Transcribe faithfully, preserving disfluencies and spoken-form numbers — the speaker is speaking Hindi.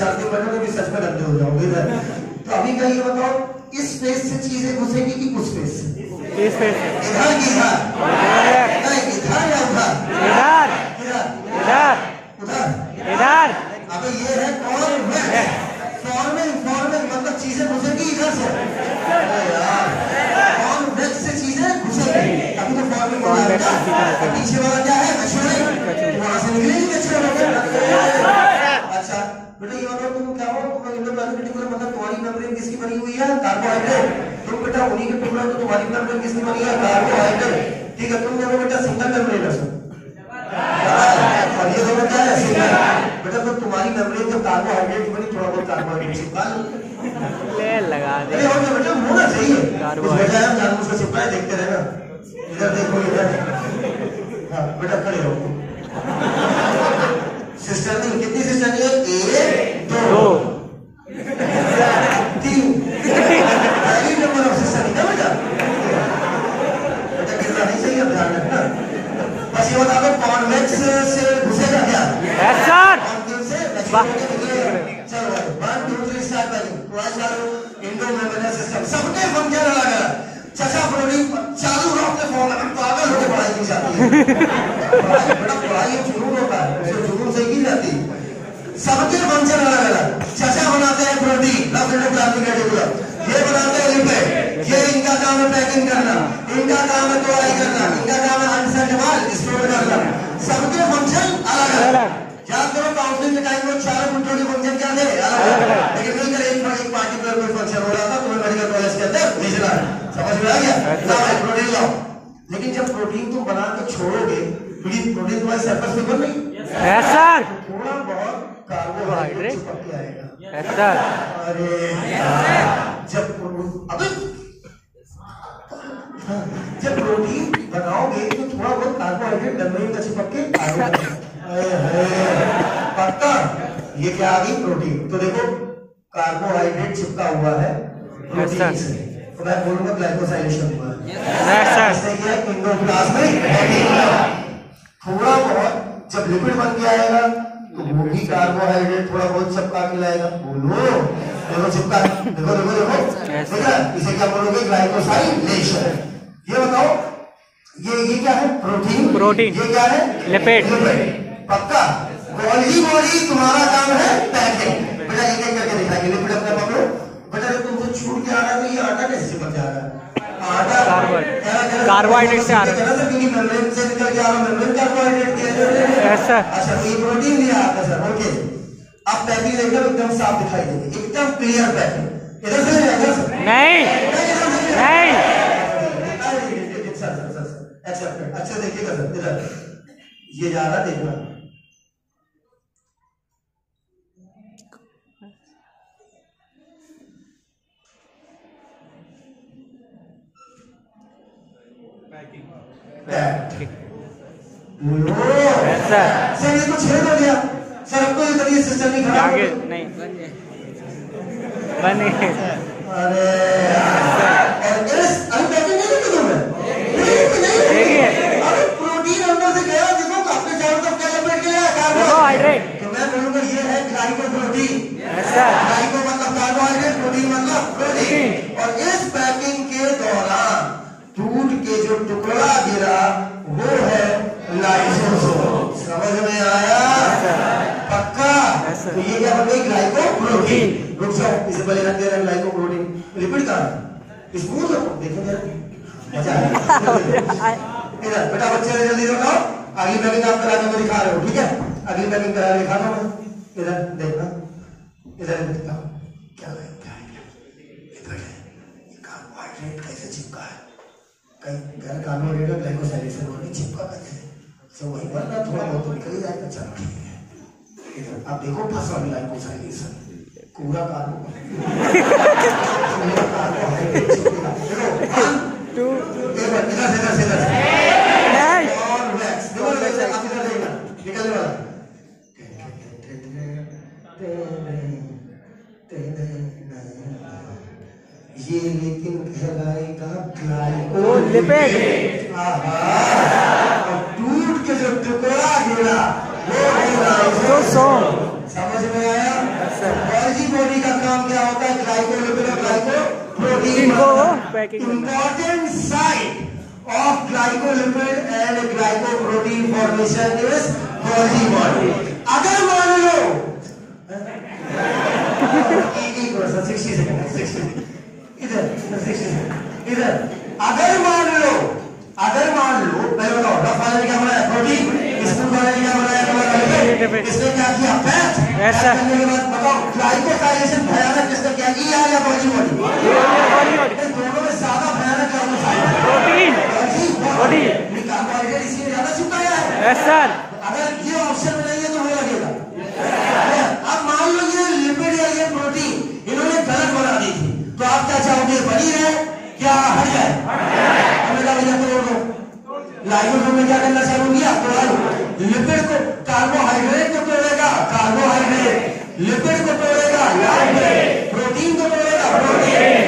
चार्जिंग बटन भी सच में गंदे हो जाओगे इधर। तो अभी का ये बताओ, इस फेस से चीजें घुसेगी कि उस फेस से? इस फेस से। इधर की इधर, नहीं इधर या उधर? इधर इधर इधर उधर इधर। अबे ये है कॉन्वेक्स, फॉर्मिंग फॉर्मिंग मतलब चीजें घुसेगी इधर से। अरे यार कॉन्वेक्स से चीजें घुसेगी, अभी तो फॉर्मिंग हो रहा है। पीछे वाला क्या है? कचरे, वहां से निकलेगी कचरे वाला। अच्छा बेटा ये बताओ तुम क्या हो, इंडोप्लाज्मिक मतलब तुम्हारी मेम्ब्रेन किसकी बनी हुई है? कार्बोहाइड्रेट। तुम बेटा उन्हीं के टुकड़े तो तुम्हारी मेम्ब्रेन किसकी बनी है? कार्बोहाइड्रेट। ठीक है, तुम दोनों बेटा सिंगल मेम्ब्रेन है सर, और ये दोनों क्या है? सिंगल। बेटा तो तुम्हारी मेम्ब्रेन जब कार्बोहाइड्रेट की बनी, थोड़ा बहुत कार्बोहाइड्रेट चिपका लो, ले लगा दे। अरे और बेटा होना चाहिए कार्बोहाइड्रेट, हम जानबूझ के चिपकाए, देखते रहना। इधर देखो इधर, हाँ बेटा खड़े रहो। सिस्टर नहीं, कितनी सिस्टर नहीं है? एक दो तीन, पहली नंबर ऑफ सिस्टर नहीं ना बेटा? बेटा गिरना नहीं चाहिए, ध्यान रखना। बस ये बता दो कॉन्वेक्स से घुसेगा क्या? Yes sir. चलो वन टू थ्री स्टार्ट करें। इंडो मेम्ब्रेनस सिस्टम सबके फंक्शन अलग अलग। चचा प्रोटीन चालू रखते फॉर्म में पागल होकर पढ़ाई की जाती है। बेटा पढ़ाई जुनून होता है, उसे जुनून से की जाती है। सबके फंक्शन अलग अलग। चचा बनाते हैं प्रोटीन, प्लास्टिक रेटिकुलम, ये बनाते हैं लिपिड, ये इनका काम है पैकिंग करना, इनका काम है तोड़ाई करना, इनका काम है अनसेंट माल स्टोर करना। सबके फंक्शन अलग अलग। याद करो काउंसलिंग के टाइम में चारों पुत्रों के फंक्शन क्या थे? अलग अलग। लेकिन मिलकर एक एक पार्टिकुलर कोई फंक्शन हो रहा था, तुम्हें मेडिकल कॉलेज के अंदर भेजना है। समझ में आ गया? लाओ प्रोटीन लाओ। लेकिन जब प्रोटीन तुम बना के छोड़ोगे, प्रोटीन तुम्हारी सरफेस पे बन नहीं, यस सर, थोड़ा बहुत कार्बोहाइड्रेट चिपक के आएगा। Yes sir. अरे जब अबे जब प्रोटीन बनाओगे तो थोड़ा बहुत कार्बोहाइड्रेट मेम्ब्रेन का चिपक के आएगा। पक्का? ये क्या आ गई? प्रोटीन। तो देखो कार्बोहाइड्रेट चिपका हुआ है प्रोटीन से, तो मैं बोलूंगा ग्लाइकोसाइलेशन हुआ है। इससे क्या है? Endoplasmic reticulum. थोड़ा बहुत जब लिपिड बन के आएगा तो वो भी कार्बोहाइड्रेट थोड़ा बहुत चिपका के लाएगा। बोलो देखो चिपका, देखो देखो देखो, ठीक है? इसे क्या बोलोगे? ग्लाइकोसाइलेशन। ये बताओ ये ये क्या है? प्रोटीन। प्रोटीन। ये क्या है? लिपिड। लिपिड। पक्का? गोल्गी बॉडी तुम्हारा काम है पैकिंग। बेटा एक एक करके दिखाएंगे। लिपिड अपना पकड़ो बेटा, जब तुमसे छूट के आ रहा है तो ये आटा कैसे चिपक जा रहा है? आटा कार्बोहाइड्रेट से आ रहा है, क्योंकि मेम्ब्रेन से निकल के आ रहा है, मेम्ब्रेन कार्बोहाइड्रेट की है। अच्छा तो ये प्रोटीन दिया आपका सर। ओके, अब पैकिंग एकदम एकदम साफ दिखाई देगी, एकदम क्लियर पैकिंग। इधर से इधर से नहीं नहीं, अच्छा अच्छा देखिएगा सर, इधर ये जा रहा देखना। सर ये तो छेद हो गया सर, अब तो ये सिस्टम नहीं खराब आगे नहीं बने। अरे और इस अभी पैकिंग नहीं की तुमने? देखिए अरे प्रोटीन अंदर से गया, देखो आपके चारों तरफ क्या लपेट गया? कार्बोहाइड्रेट। तो मैं बोलूंगा ये है ग्लाइकोप्रोटीन। ग्लाइको मतलब कार्बोहाइड्रेट, प्रोटीन मतलब प्रोटीन। और इस पैकिंग के दौरान टूट के जो टुकड़ा गिरा वो है लाइसोसोम। समझ में आया? पक्का? तो ये क्या बन गई? ग्लाइकोप्रोटीन। रुक जाओ, इसे पहले रख दे रहे हैं ग्लाइकोप्रोटीन। लिपिड का स्मूथ है, देखो जरा मजा आया। इधर बेटा बच्चे जल्दी दिखाओ, अगली पैकिंग आप करा के दिखा रहे हो, ठीक है? अगली पैकिंग करा के दिखा दो। इधर देखना, इधर दिखाओ क्या है? क्या है? लिपिड है, ये कार्बोहाइड्रेट कैसे चिपका है? कहीं घर कार्बोहाइड्रेट का ग्लाइकोसाइलेशन होने चिपका कैसे? तो वही वरना थोड़ा बहुत तो निकल ही जाएगा। चलो ठीक है, इधर आप देखो फंसा ग्लाइकोसाइलेशन पूरा कार्बोहाइड्रेट चिपकेगा। देखो वन टू इधर इधर इधर इधर नहीं और नेक्स्ट देखो आप इधर देखना निकलने वाला। ये लेकिन कहलाएगा ग्लाइकोलिपिड। टूट के जो टुकड़ा गिरा वो लाइसोसोम। समझ में आया? बॉडी का काम क्या होता है? ग्लाइकोलिपिड और ग्लाइकोप्रोटीन। इनको packing important site of glycolipid and glycoprotein formation is Golgi body. अगर मान लो सिक्सटी सेकंड इधर इधर अगर मान लो अगर मान लो पहले बताओ रफ वाले ने क्या बनाया? प्रोटीन। स्पून वाले ने क्या बनाया? इसने क्या किया? फैट। फैट करने के बाद बताओ ग्लाइकोसाइलेशन भयानक किसने क्या किया या बॉडी बॉडी? इन दोनों में ज्यादा भयानक कौन सा है? Protein body. कार्बोहाइड्रेट इसलिए ज्यादा चुका है। Yes sir. अगर ये ऑप्शन में नहीं है तो मुझे लगेगा। अब मान लो ये लिपिड या ये प्रोटीन इन्होंने गलत बना दी थी, तो आप क्या चाहोगे? बनी रहे क्या हट जाए? हमें क्या भैया तोड़ दो। लाइकोसोम में क्या करना चालू किया? तोड़। लिपिड को कार्बोहाइड्रेट को तोड़ेगा कार्बोहाइड्रेट, लिपिड को तोड़ेगा लिपिड, प्रोटीन को तोड़ेगा प्रोटीन।